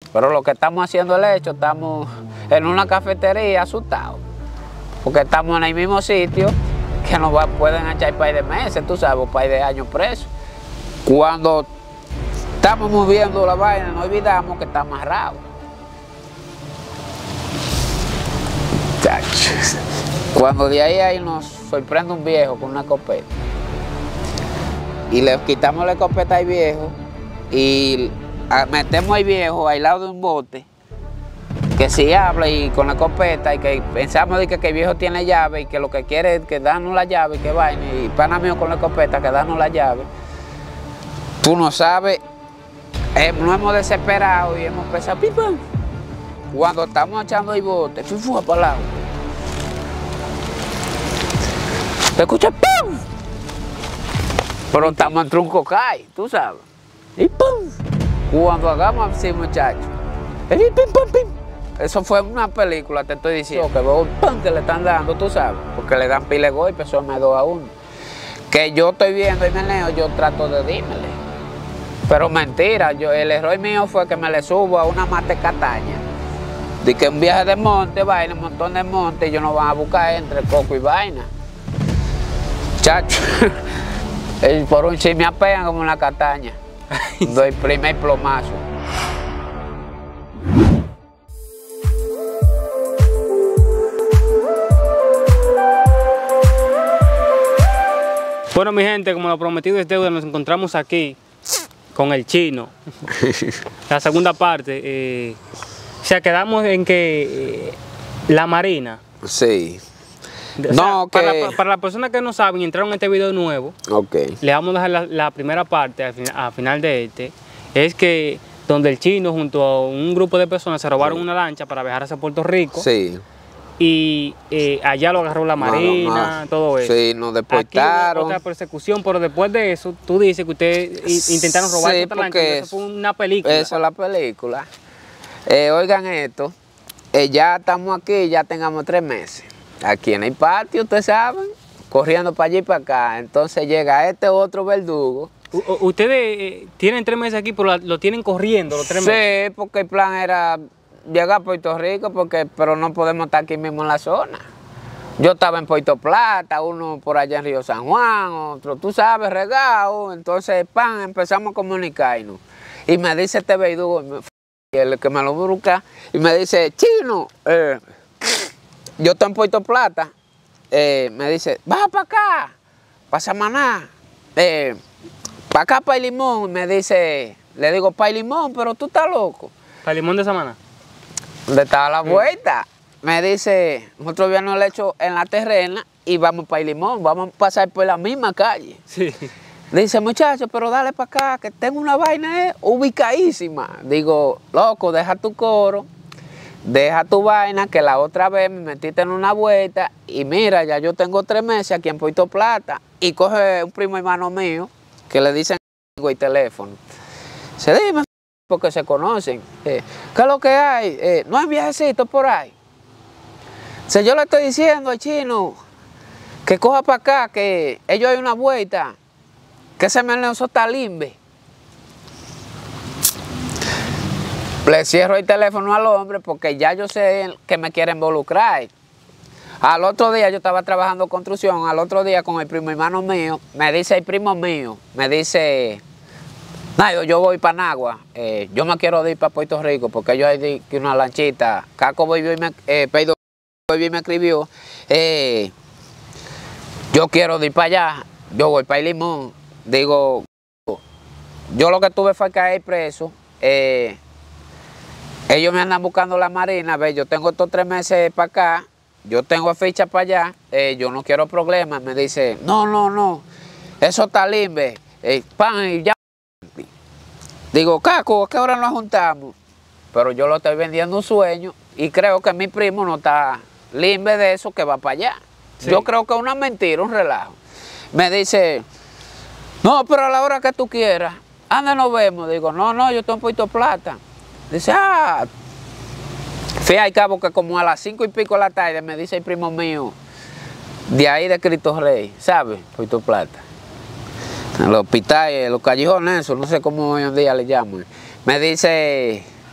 Pero lo que estamos haciendo el hecho, estamos en una cafetería asustados. Porque estamos en el mismo sitio que nos pueden echar par de meses, tú sabes, par de años presos. Cuando estamos moviendo la vaina, no olvidamos que está amarrado. Cuando de ahí nos sorprende un viejo con una escopeta. Y le quitamos la escopeta al viejo y metemos al viejo al lado de un bote que si habla y con la escopeta y que pensamos de que el viejo tiene llave y que lo que quiere es que darnos la llave y que vaina y pana mío con la escopeta que darnos la llave. Tú no sabes, nos hemos desesperado y hemos pensado, ¡pim, pam! Cuando estamos echando el bote, ¡fua, para el lado! ¿Te escuchas? ¡Pum! Pero estamos en trunco cae, tú sabes. Y ¡pum! Cuando hagamos así, muchachos, ¡pim, pam, pim! Eso fue una película, te estoy diciendo, que veo un pan que le están dando, tú sabes, porque le dan pile de golpe, eso me 2 a 1. Que yo estoy viendo y meneo, yo trato de dímele. Pero mentira, el error mío fue que me le subo a una mate cataña. De que un viaje de monte, vaina, un montón de monte, y ellos nos van a buscar entre coco y vaina. Chacho, por un chin me apegan como una cataña. Doy primer plomazo. Bueno, mi gente, como lo prometido es deuda, nos encontramos aquí con el chino. La segunda parte, o sea, quedamos en que la Marina. Sí. O sea, para las personas que no saben y entraron en este video nuevo, le vamos a dejar la primera parte al final de este. Es que donde el chino junto a un grupo de personas se robaron una lancha para viajar hacia Puerto Rico. Sí. Y allá lo agarró la Marina, todo eso. Sí, nos deportaron. Aquí hubo otra persecución, pero después de eso, tú dices que ustedes intentaron robar esta lancha. Eso fue una película. Eso es la película. Oigan esto, ya estamos aquí, ya tengamos 3 meses. Aquí en el patio, ustedes saben, corriendo para allí y para acá. Entonces llega este otro verdugo. Ustedes tienen 3 meses aquí, pero lo tienen corriendo los 3 meses. Sí, porque el plan era llegar a Puerto Rico, pero no podemos estar aquí mismo en la zona. Yo estaba en Puerto Plata, uno por allá en Río San Juan, otro, tú sabes, regado. Entonces, empezamos a comunicarnos. Y me dice este verdugo, el que me lo busca, y me dice, chino, yo estoy en Puerto Plata. Me dice, baja para acá, para Samaná, para acá, para el Limón. Me dice, le digo, para el Limón, pero tú estás loco. ¿Para el Limón de Samaná? ¿Dónde estaba la vuelta? Me dice, nosotros habíamos el hecho en la terrena y vamos para el Limón, vamos a pasar por la misma calle. Sí. Dice, muchacho, pero dale para acá, que tengo una vaina ubicadísima. Digo, loco, deja tu coro, deja tu vaina, que la otra vez me metiste en una vuelta y mira, ya yo tengo 3 meses aquí en Puerto Plata. Y coge un primo hermano mío que le dicen el teléfono. Se dime, porque se conocen. ¿Qué es lo que hay? No hay viajecito por ahí. Si yo le estoy diciendo al chino que coja para acá, que ellos hay una vuelta, que se me lanzó talimbe. Le cierro el teléfono al hombre porque ya yo sé que me quiere involucrar. Al otro día yo estaba trabajando construcción, al otro día con el primo hermano mío, me dice el primo mío, me dice, Nayo, yo voy para Nagua, yo me quiero ir para Puerto Rico porque yo hay una lanchita. Caco volvió y me escribió, yo quiero ir para allá, yo voy para el Limón. Digo, yo lo que tuve fue caer preso. Ellos me andan buscando la Marina, ve, yo tengo estos 3 meses para acá, yo tengo ficha para allá, yo no quiero problemas. Me dice, no, eso está limbe, pan y ya. Digo, Caco, ¿a qué hora nos juntamos? Pero yo lo estoy vendiendo un sueño y creo que mi primo no está limbe de eso que va para allá. Sí. Yo creo que es una mentira, un relajo. Me dice, no, pero a la hora que tú quieras, anda, nos vemos. Digo, no, yo estoy en Puerto Plata. Dice, fui al cabo que como a las 5 y pico de la tarde me dice el primo mío, de ahí de Cristo Rey, ¿sabes? Puerto Plata. En los hospitales, los callejones, eso, no sé cómo hoy en día le llaman. Me dice,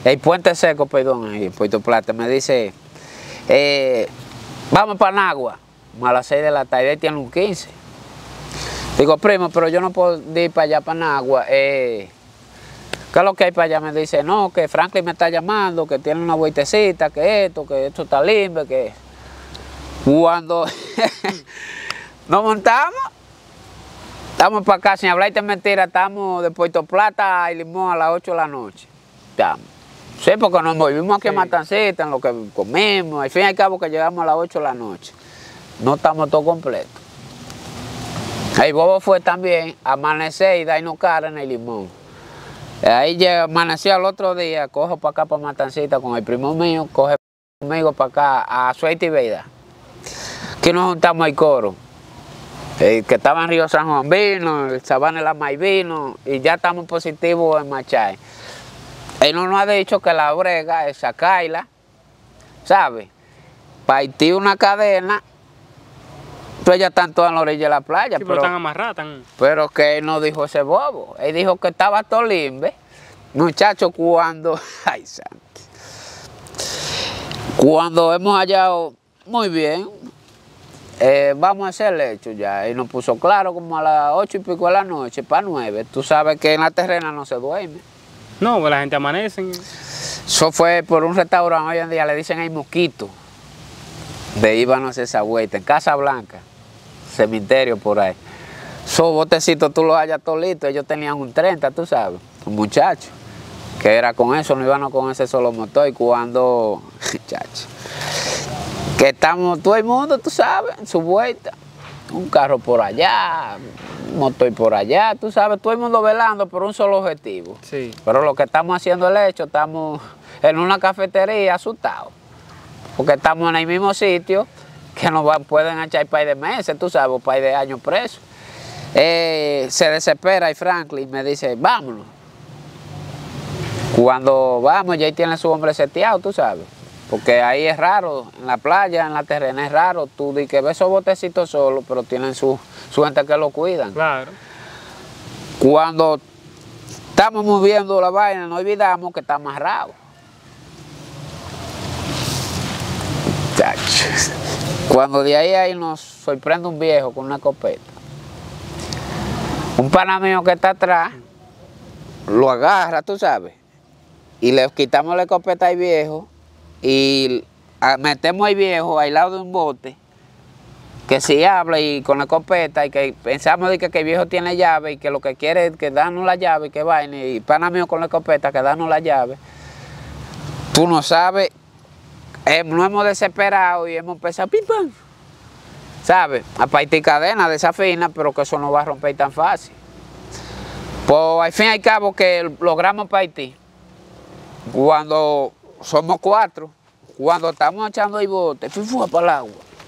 el Puente Seco, perdón, ahí en Puerto Plata, me dice, vamos para Nagua, a las 6 de la tarde, tiene un 15. Digo, primo, pero yo no puedo ir para allá, para Nagua. ¿Qué es lo que hay para allá? Me dice, no, que Franklin me está llamando, que tiene una vueltecita, que esto está limpio, que... Cuando nos montamos, estamos para acá, sin hablarte mentira, estamos de Puerto Plata a Limón a las 8 de la noche. Estamos. Sí, porque nos volvimos aquí a Matancita, en lo que comimos, al fin y al cabo que llegamos a las 8 de la noche. No estamos todos completos. Ahí Bobo fue también a amanecer y darnos cara en el Limón. Ahí amaneció al otro día, cojo para acá para Matancita con el primo mío, coge conmigo para acá a Suerte y Veida. Aquí nos juntamos al coro. Que estaba en Río San Juan vino, el Sabana de la May vino y ya estamos positivos en Machay. Él no nos ha dicho que la brega es sacarla, ¿sabe? Partir una cadena, pues ya están todas en la orilla de la playa. Sí, pero están amarradas. Pero que él no dijo ese bobo. Él dijo que estaba todo limbe. Muchachos, cuando... Ay, santo. Cuando hemos hallado... Muy bien. Vamos a hacer el hecho ya. Y nos puso claro como a las 8 y pico de la noche, para 9. Tú sabes que en la terrena no se duerme. No, pues la gente amanece. Eso fue por un restaurante, hoy en día le dicen el Mosquito. De íbamos a hacer esa vuelta, en Casa Blanca, cementerio por ahí. Esos botecitos tú los hallas todos listos, ellos tenían un 30, tú sabes, un muchacho. Que era con eso, no íbamos con ese solo motor. Y cuando, muchacho, que estamos todo el mundo, tú sabes, en su vuelta. Un carro por allá, un motor por allá, tú sabes, todo el mundo velando por un solo objetivo. Sí. Pero lo que estamos haciendo el hecho, estamos en una cafetería asustados. Porque estamos en el mismo sitio que nos pueden echar par de meses, tú sabes, par de años presos. Se desespera y Franklin me dice, vámonos. Cuando vamos, ya ahí tiene su hombre seteado, tú sabes. Porque ahí es raro, en la playa, en la terrena es raro, tú di que ves esos botecitos solos, pero tienen su gente que lo cuidan. Claro. Cuando estamos moviendo la vaina, no olvidamos que está amarrado. Cuando de ahí nos sorprende un viejo con una escopeta. Un pana mío que está atrás, lo agarra, tú sabes, y le quitamos la escopeta al viejo, y metemos al viejo al lado de un bote que si habla y con la escopeta y que pensamos de que el viejo tiene llave y que lo que quiere es que darnos la llave y que vaina y pana mío con la escopeta que darnos la llave. Tú no sabes, nos hemos desesperado y hemos empezado pim pam, ¿sabes? A partir cadena de esa fina, pero que eso no va a romper tan fácil. Pues al fin y al cabo que logramos partir, cuando somos 4, cuando estamos echando el bote, fui para el agua.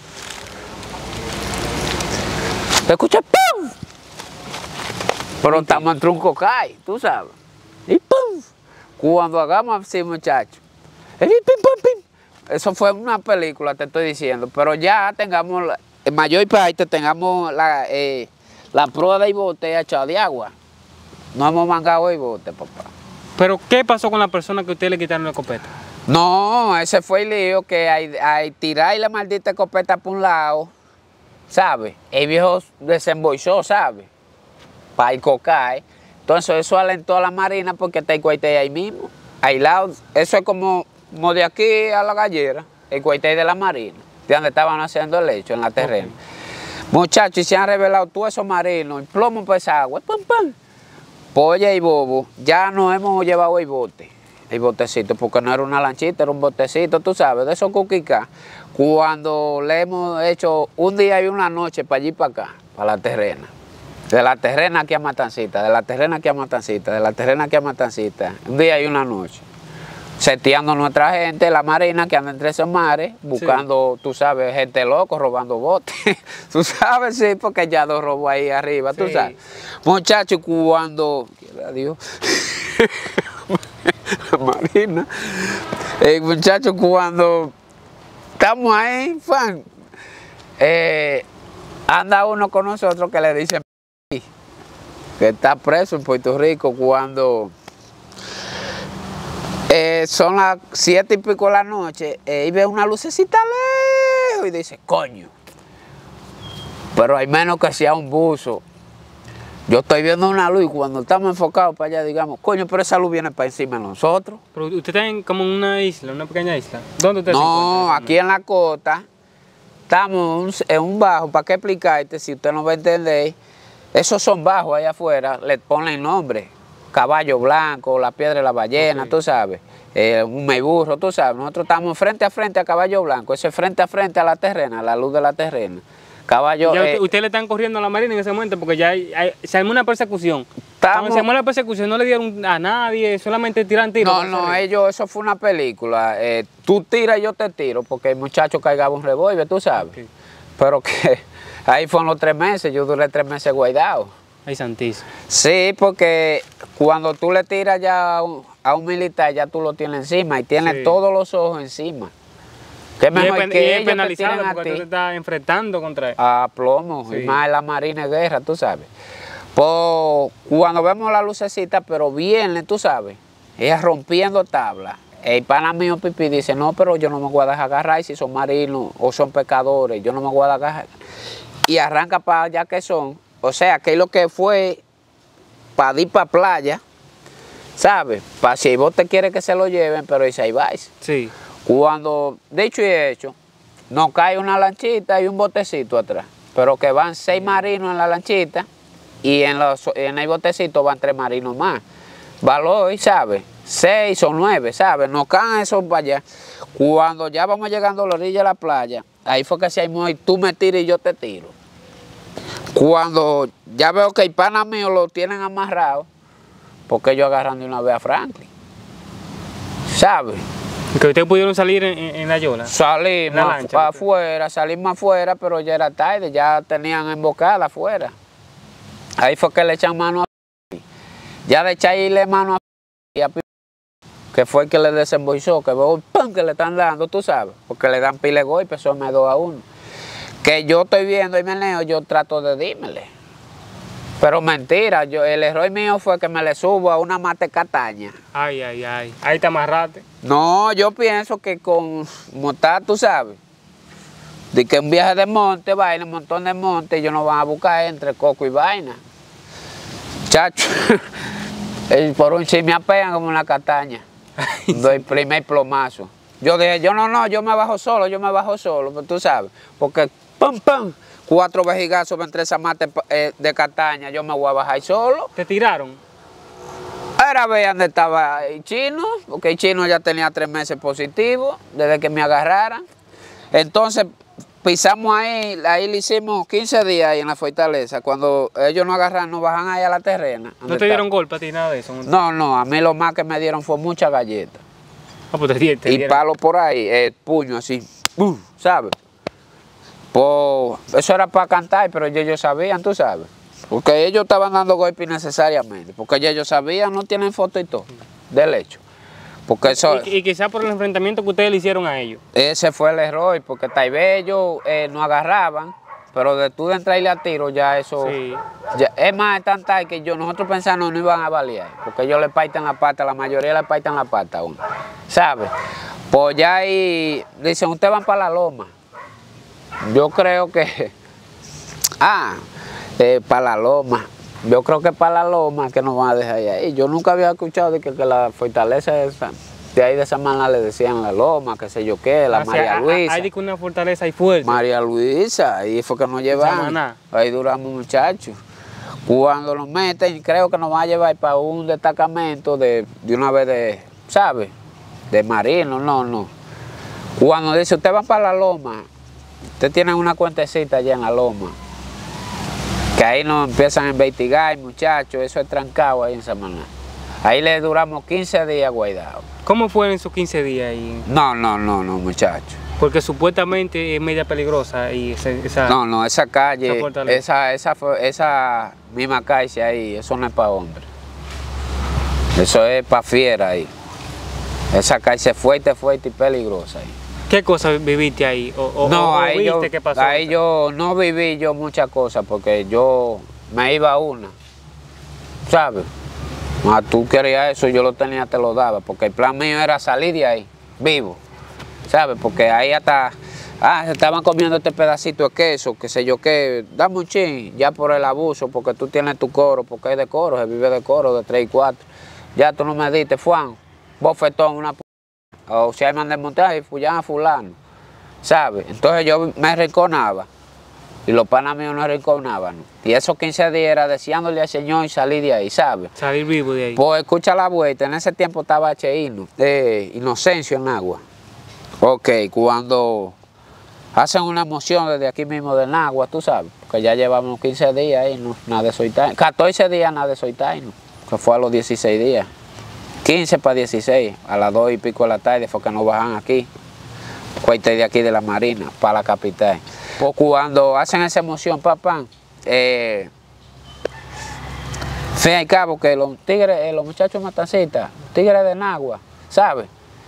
¿Te escuchas? ¡Pum! Pero estamos en trunco cae, tú sabes. Y ¡pum! Cuando hagamos así, muchachos. ¡Pim, pum, pim! Eso fue una película, te estoy diciendo. Pero ya tengamos, en mayor parte, tengamos la prueba del bote echado de agua. No hemos mangado el bote, papá. ¿Pero qué pasó con la persona que usted le quitaron la escopeta? No, ese fue el lío que hay tirar la maldita escopeta por un lado, ¿sabes? El viejo desembolsó, ¿sabes? Para el cocae. Entonces eso alentó a la marina porque está el cuartel ahí mismo. Aislado, eso es como de aquí a la gallera, el cuartel de la marina, de donde estaban haciendo el hecho, en la terrena. Okay. Muchachos, y se han revelado todos esos marinos, el plomo por esa agua, ¡pum, pum! Polla y bobo, ya nos hemos llevado el botecito, porque no era una lanchita, era un botecito, tú sabes, de esos cuquicas. Cuando le hemos hecho un día y una noche para allí y para acá, para la terrena. De la terrena aquí a Matancita, de la terrena aquí a Matancita, de la terrena aquí a Matancita, un día y una noche. Seteando nuestra gente, la marina que anda entre esos mares, buscando, sí, tú sabes, gente loco, robando botes. Tú sabes, sí, porque ya los robó ahí arriba, sí, tú sabes. Muchachos, cuando... Adiós. La marina. Muchachos, cuando estamos ahí, fan, anda uno con nosotros que le dicen que está preso en Puerto Rico cuando Son las 7 y pico de la noche y ve una lucecita lejos y dice, coño. Pero hay menos que sea un buzo. Yo estoy viendo una luz y cuando estamos enfocados para allá, digamos, coño, pero esa luz viene para encima de nosotros. Pero usted está como en una isla, una pequeña isla. ¿Dónde usted se encuentra? No, aquí en la costa. Estamos en un bajo, ¿para qué explicarte? Si usted no va a entender, esos son bajos allá afuera, le ponen nombre. Caballo Blanco, la Piedra de la Ballena, tú sabes. Un meiburro, tú sabes. Nosotros estamos frente a frente a Caballo Blanco, ese frente a frente a la terrena, la luz de la terrena. Caballo, usted le están corriendo a la Marina en ese momento porque ya se armó una persecución. Cuando se armó la persecución no le dieron a nadie, solamente tiran tiros. No, eso fue una película. Tú tiras y yo te tiro, porque el muchacho cargaba un revólver, tú sabes. Okay. Pero que ahí fueron los 3 meses, yo duré 3 meses guardado. Ay, santísimo. Sí, porque cuando tú le tiras ya a un militar, ya tú lo tienes encima y tienes todos los ojos encima. ¿Qué mejor que ellos penalizado porque tú te estás enfrentando contra él? A plomo, y más en la Marina de Guerra, tú sabes. Pues cuando vemos la lucecita, pero viene, tú sabes, ella rompiendo tabla. El pana mío Pipi dice, no, pero yo no me voy a dejar agarrar si son marinos o son pecadores, yo no me voy a agarrar. Y arranca para allá que son, o sea, que es lo que fue para ir para playa, ¿sabes? Para si vos te quieres que se lo lleven, pero dice, ahí vais. Sí. Cuando, dicho y hecho, nos cae una lanchita y un botecito atrás, pero que van 6 marinos en la lanchita y en el botecito van 3 marinos más. Valor, ¿sabes? 6 o 9, ¿sabes? Nos caen esos para allá. Cuando ya vamos llegando a la orilla de la playa, ahí fue que se armó y tú me tiras y yo te tiro. Cuando ya veo que el pana mío lo tienen amarrado, porque ellos agarran de una vez a Franklin, ¿sabes? ¿Que ustedes pudieron salir en la yola? Salimos afuera, pero ya era tarde, ya tenían embocada afuera. Ahí fue que le echan mano a ya de echarle mano a que fue el que le desembolsó, que veo ¡pum! Que le están dando, tú sabes, porque le dan pile golpes, son 2-1. Que yo estoy viendo el meneo, yo trato de dímele. Pero mentira, el error mío fue que me le subo a una mate Cataña. Ay, ahí te amarraste. No, yo pienso que con montar, tú sabes, de que un viaje de monte, vaina, un montón de monte, ellos nos van a buscar entre coco y vaina. Chacho, por un chisme me apean como una Cataña. Doy primer plomazo. Yo dije, yo me bajo solo, pero tú sabes, porque pum, pum. 4 vejigazos entre esa mate de Cataña, yo me voy a bajar solo. ¿Te tiraron? Era ver dónde estaba el chino, porque el chino ya tenía 3 meses positivo, desde que me agarraran. Entonces, pisamos ahí le hicimos 15 días ahí en la fortaleza. Cuando ellos nos agarran, nos bajan ahí a la terrena. ¿No te dieron golpe a ti, nada de eso? No, a mí lo más que me dieron fue mucha galleta. Pues te y palo por ahí, el puño así, ¿sabes? Pues eso era para cantar, pero ellos sabían, tú sabes. Porque ellos estaban dando golpes innecesariamente. Porque ellos sabían, no tienen foto y todo, del hecho. Porque eso, y quizás por el enfrentamiento que ustedes le hicieron a ellos. Ese fue el error, porque tal vez ellos nos agarraban, pero de tú de entrarle a tiro ya eso... Sí. Ya, es más, es tan tal que nosotros pensamos no iban a balear, porque ellos le parten la pata, la mayoría le parten la pata a uno, ¿sabes? Pues ya ahí dicen, ustedes van para la loma. Yo creo que... para la loma. Yo creo que para la loma que nos van a dejar ahí. Yo nunca había escuchado de que la fortaleza esa, de ahí de esa manera le decían la loma, qué sé yo qué, la María Luisa. Hay una fortaleza ahí fuerte. María Luisa, ahí fue que nos llevaron. Ahí duramos muchachos. Cuando nos meten, creo que nos van a llevar para un destacamento de una vez de, ¿sabes? De marinos, no. Cuando dice, usted va para la loma, usted tiene una cuentecita allá en la loma. Que ahí nos empiezan a investigar, muchachos, eso es trancado ahí en Samaná. Ahí le duramos 15 días guardados. ¿Cómo fueron esos 15 días ahí? No, muchachos. Porque supuestamente es media peligrosa y esa... No, esa calle, esa misma calle ahí, eso no es para hombres. Eso es para fiera ahí. Esa calle es fuerte y peligrosa ahí. ¿Qué cosas viviste ahí? ¿Qué pasó? Ahí yo no viví muchas cosas porque yo me iba a una, ¿sabes? Tú querías eso, yo lo tenía, te lo daba, porque el plan mío era salir de ahí, vivo, ¿sabes? Porque ahí hasta, se estaban comiendo este pedacito de queso, qué sé yo qué, dame un chin, ya por el abuso, porque tú tienes tu coro, porque es de coro, se vive de coro, de 3 y 4. Ya tú no me diste, Juan, bofetón, una o si hay man de montaje, llaman a fulano, ¿sabes? Entonces yo me arrinconaba. Y los panas míos no arrinconaban. Y esos 15 días era deseándole al Señor y salir de ahí, ¿sabes? Salir vivo de ahí. Pues escucha la vuelta, en ese tiempo estaba Inocencio en Agua. Ok, cuando hacen una moción desde aquí mismo de Nagua, tú sabes, porque ya llevamos 15 días ahí, no, nada de soltar, 14 días nada de soltar, ¿no? Que fue a los 16 días. 15 para 16, a las 2 y pico de la tarde fue que nos bajan aquí. Cuesta de aquí de la Marina, para la capital. Pues cuando hacen esa emoción, papá, fin y al cabo que los tigres, los muchachos matancitas, tigres de Nagua, ¿sabes?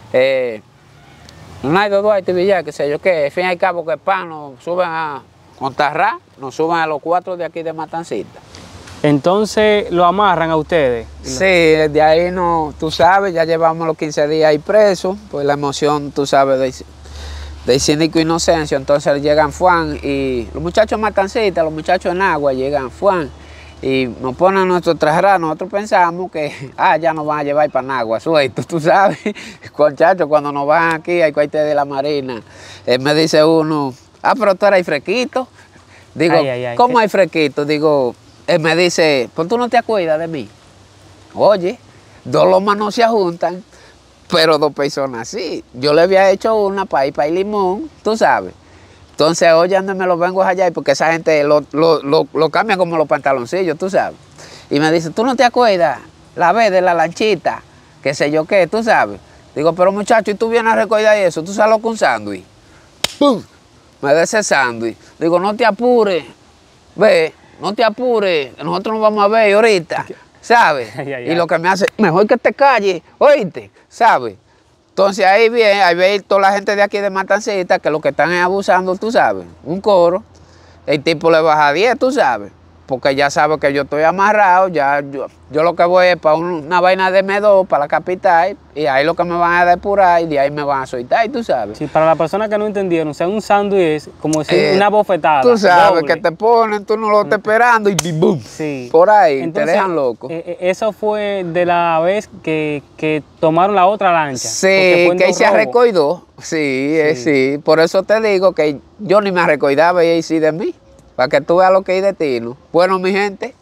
Naido Duarte y Villar, que sé yo qué, fin y al cabo que nos suben a Montarrá, nos suben a los 4 de aquí de Matancita. Entonces lo amarran a ustedes. Sí, de ahí no, tú sabes, ya llevamos los 15 días ahí presos, pues la emoción, tú sabes, del síndico Inocencio, entonces llegan Juan y los muchachos Matancitas, los muchachos en Agua llegan Juan y nos ponen nuestro traslado. Nosotros pensamos que ya nos van a llevar para Nagua, suelto, tú sabes, muchachos, cuando nos van aquí al cuartel de la Marina, me dice uno, pero tú eres fresquito. Digo, ¿cómo hay fresquito? Digo, él me dice, pues tú no te acuerdas de mí. Oye, 2 lomas no se juntan. Pero 2 personas sí. Yo le había hecho una para ir para el Limón, tú sabes. Entonces, oye, ando me lo vengo allá porque esa gente lo cambia como los pantaloncillos, tú sabes. Y me dice, ¿tú no te acuerdas? La vez de la lanchita, qué sé yo qué, tú sabes. Digo, pero muchacho, ¿y tú vienes a recordar eso? ¿Tú sabes lo que un sándwich? ¡Pum! Me da ese sándwich. Digo, no te apures, ve, no te apures, nosotros nos vamos a ver ahorita. ¿Sabes? Y lo que me hace, mejor que te calles, oíste, ¿sabes? Entonces ahí viene, ahí ve toda la gente de aquí de Matancita, que lo que están es abusando, tú sabes, un coro, el tipo le baja 10, tú sabes, porque ya sabe que yo estoy amarrado, ya yo lo que voy es para una vaina de M2, para la capital, y ahí lo que me van a depurar y de ahí me van a soltar, tú sabes. Sí, para las personas que no entendieron, o sea, un sándwich es como decir una bofetada. Tú sabes, doble. Que te ponen, tú no lo estás esperando y ¡bum! Sí. Por ahí, entonces, te dejan loco. Eso fue de la vez que tomaron la otra lancha. Sí, que se recordó. Sí, sí, por eso te digo que yo ni me recordaba y ahí sí de mí. Para que tú veas lo que hay de ti, ¿no? Bueno, mi gente,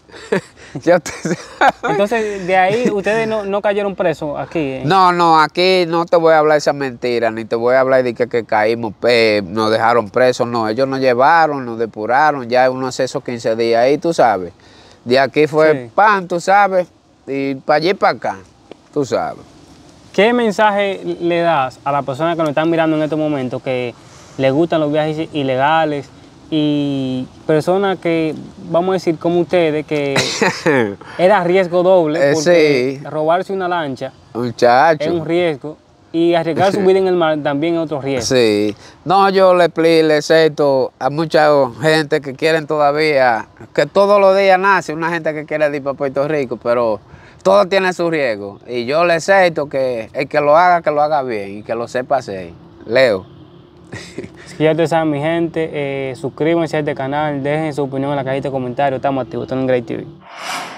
Entonces, de ahí ustedes no cayeron presos aquí. No, aquí no te voy a hablar esa mentira, ni te voy a hablar de que caímos, nos dejaron presos, no. Ellos nos llevaron, nos depuraron, ya uno hace esos 15 días ahí, tú sabes. De aquí fue pan, tú sabes, y para allí y para acá, tú sabes. ¿Qué mensaje le das a las personas que nos están mirando en estos momentos, que les gustan los viajes ilegales, y personas que, vamos a decir como ustedes, que era riesgo doble, porque robarse una lancha es un riesgo, y arriesgar su vida en el mar también es otro riesgo? Sí, no, yo le acepto a mucha gente que quieren todavía, que todos los días nace una gente que quiere ir para Puerto Rico, pero todo tiene su riesgo, y yo le acepto que el que lo haga bien y que lo sepa hacer. Leo. Si ya ustedes saben, mi gente, suscríbanse a este canal, dejen su opinión en la cajita de comentarios. Estamos activos, estamos en Gray TV.